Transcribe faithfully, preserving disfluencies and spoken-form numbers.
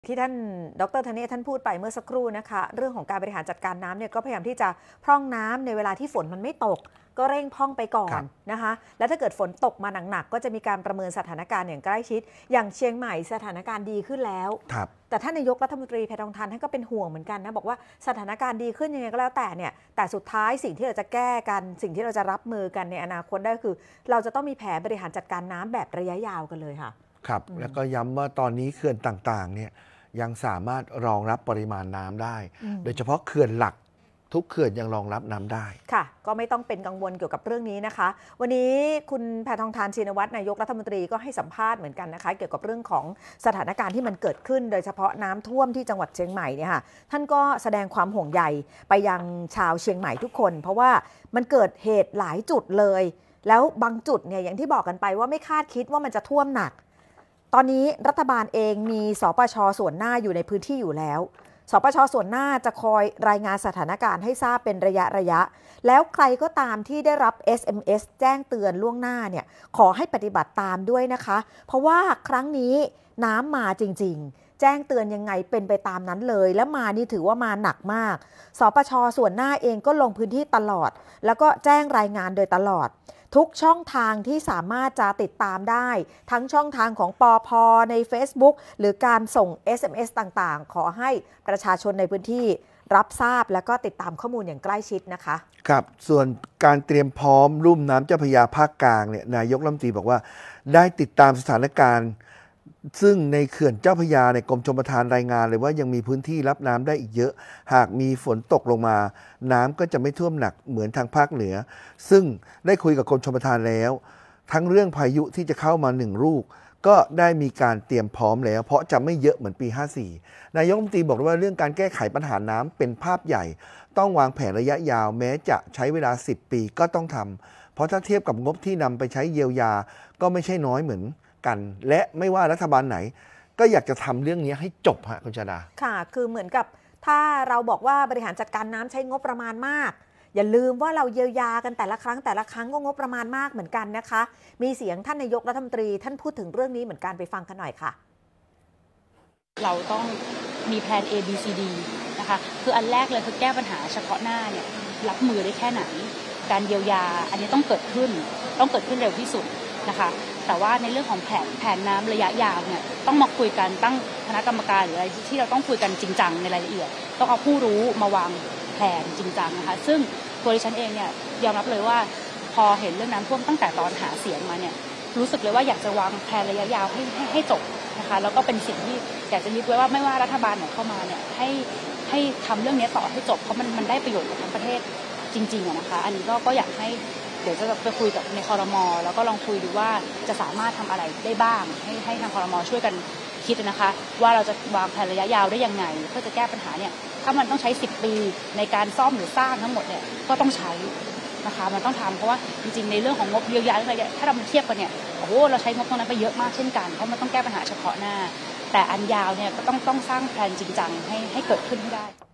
ที่ท่านดรธเนศท่านพูดไปเมื่อสักครู่นะคะเรื่องของการบริหารจัดการน้ำเนี่ยก็พยายามที่จะพร่องน้ำในเวลาที่ฝนมันไม่ตกก็เร่งพร่องไปก่อนนะคะแล้วถ้าเกิดฝนตกมาหนักๆก็จะมีการประเมินสถานการณ์อย่างใกล้ชิดอย่างเชียงใหม่สถานการณ์ดีขึ้นแล้วแต่ท่านนายกรัฐมนตรีแพทองธารท่านก็เป็นห่วงเหมือนกันนะบอกว่าสถานการณ์ดีขึ้นยังไงก็แล้วแต่เนี่ยแต่สุดท้ายสิ่งที่เราจะแก้กันสิ่งที่เราจะรับมือกันในอนาคตได้คือเราจะต้องมีแผนบริหารจัดการน้ำแบบระยะยาวกันเลยค่ะครับแล้วก็ย้ำว่าตอนนี้เขื่อนต่างๆเนี่ยยังสามารถรองรับปริมาณน้ำได้โดยเฉพาะเขื่อนหลักทุกเขื่อนยังรองรับน้ำได้ค่ะก็ไม่ต้องเป็นกังวลเกี่ยวกับเรื่องนี้นะคะวันนี้คุณแพทองธารชินวัตรนายกรัฐมนตรีก็ให้สัมภาษณ์เหมือนกันนะคะเกี่ยวกับเรื่องของสถานการณ์ที่มันเกิดขึ้นโดยเฉพาะน้ำท่วมที่จังหวัดเชียงใหม่เนี่ยค่ะท่านก็แสดงความห่วงใยไปยังชาวเชียงใหม่ทุกคนเพราะว่ามันเกิดเหตุหลายจุดเลยแล้วบางจุดเนี่ยอย่างที่บอกกันไปว่าไม่คาดคิดว่ามันจะท่วมหนักตอนนี้รัฐบาลเองมีสปช.ส่วนหน้าอยู่ในพื้นที่อยู่แล้วสปช.ส่วนหน้าจะคอยรายงานสถานการณ์ให้ทราบเป็นระยะระยะแล้วใครก็ตามที่ได้รับ เอส เอ็ม เอส แจ้งเตือนล่วงหน้าเนี่ยขอให้ปฏิบัติตามด้วยนะคะเพราะว่าครั้งนี้น้ำมาจริงๆแจ้งเตือนยังไงเป็นไปตามนั้นเลยและมานี่ถือว่ามาหนักมากสปช.ส่วนหน้าเองก็ลงพื้นที่ตลอดแล้วก็แจ้งรายงานโดยตลอดทุกช่องทางที่สามารถจะติดตามได้ทั้งช่องทางของปภ.ใน Facebook หรือการส่ง เอส เอ็ม เอส ต่างๆขอให้ประชาชนในพื้นที่รับทราบและก็ติดตามข้อมูลอย่างใกล้ชิดนะคะครับส่วนการเตรียมพร้อมลุ่มน้ำเจ้าพระยาภาคกลางเนี่ยนายกรัฐมนตรีบอกว่าได้ติดตามสถานการณ์ซึ่งในเขื่อนเจ้าพระยาในกรมชลประทานรายงานเลยว่ายังมีพื้นที่รับน้ำได้อีกเยอะหากมีฝนตกลงมาน้ำก็จะไม่ท่วมหนักเหมือนทางภาคเหนือซึ่งได้คุยกับกรมชลประทานแล้วทั้งเรื่องพายุที่จะเข้ามาหนึ่งลูกก็ได้มีการเตรียมพร้อมแล้วเพราะจะไม่เยอะเหมือนปีห้าสี่นายกรัฐมนตรีบอกว่าเรื่องการแก้ไขปัญหาน้ำเป็นภาพใหญ่ต้องวางแผนระยะยาวแม้จะใช้เวลาสิบปีก็ต้องทำเพราะถ้าเทียบกับงบที่นำไปใช้เยียวยาก็ไม่ใช่น้อยเหมือนกันและไม่ว่ารัฐบาลไหนก็อยากจะทำเรื่องนี้ให้จบฮะคุณชาดาค่ะคือเหมือนกับถ้าเราบอกว่าบริหารจัดการน้ำใช้งบประมาณมากอย่าลืมว่าเราเยียวยากันแต่ละครั้งแต่ละครั้งก็งบประมาณมากเหมือนกันนะคะมีเสียงท่านนายกรัฐมนตรีท่านพูดถึงเรื่องนี้เหมือนกันไปฟังกันหน่อยค่ะเราต้องมีแผน A B C D นะคะคืออันแรกเลยคือแก้ปัญหาเฉพาะหน้าเนี่ยรับมือได้แค่ไหนการเยียวยาอันนี้ต้องเกิดขึ้นต้องเกิดขึ้นเร็วที่สุดนะคะแต่ว่าในเรื่องของแผนแผนน้ำระยะยาวเนี่ยต้องมาคุยกันตั้งคณะกรรมการหรืออะไรที่เราต้องคุยกันจริงจังในรายละเอียดต้องเอาผู้รู้มาวางแผนจริงจังนะคะซึ่งตัวดิฉันเองเนี่ยยอมรับเลยว่าพอเห็นเรื่องน้ำท่วมตั้งแต่ตอนหาเสียงมาเนี่ยรู้สึกเลยว่าอยากจะวางแผนระยะยาวให้ให้ให้จบนะคะแล้วก็เป็นสิ่งที่อยากจะยึดไว้ว่าไม่ว่ารัฐบาลไหนเข้ามาเนี่ยให้ให้ทำเรื่องนี้ต่อให้จบเพราะมันมันได้ประโยชน์กับทั้งประเทศจริงๆนะคะอันนี้ก็ก็อยากให้เดี๋ยวจะไปคุยกับในครม.แล้วก็ลองคุยดูว่าจะสามารถทำอะไรได้บ้างให้ให้ทางครม.ช่วยกันคิดนะคะว่าเราจะวางแผนระยะยาวได้ยังไงเพื่อจะแก้ปัญหาเนี่ยถ้ามันต้องใช้สิบปีในการซ่อมหรือสร้างทั้งหมดเนี่ยก็ต้องใช้นะคะมันต้องทำเพราะว่าจริงๆในเรื่องของงบเยียวยาอะไรถ้าเราเทียบกันเนี่ยโอ้โหเราใช้งบตรงนั้นไปเยอะมากเช่นกันเพราะมันต้องแก้ปัญหาเฉพาะหน้าแต่อันยาวเนี่ยก็ต้องต้องสร้างแผนจริงจังให้ให้เกิดขึ้นให้ได้